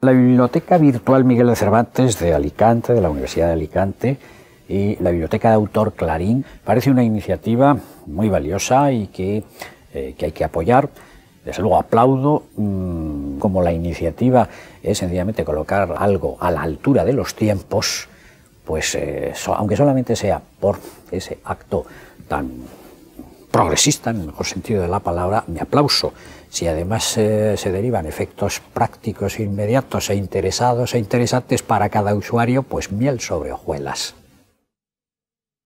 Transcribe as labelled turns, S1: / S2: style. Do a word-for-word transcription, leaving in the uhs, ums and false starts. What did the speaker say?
S1: La Biblioteca Virtual Miguel de Cervantes de Alicante, de la Universidad de Alicante, y la Biblioteca de Autor Clarín, parece una iniciativa muy valiosa y que, eh, que hay que apoyar. Desde luego aplaudo mmm, como la iniciativa es sencillamente colocar algo a la altura de los tiempos, pues eh, so, aunque solamente sea por ese acto tan progresista, en el mejor sentido de la palabra, me aplauso. Si además eh, se derivan efectos prácticos, inmediatos e interesados e interesantes para cada usuario, pues miel sobre hojuelas.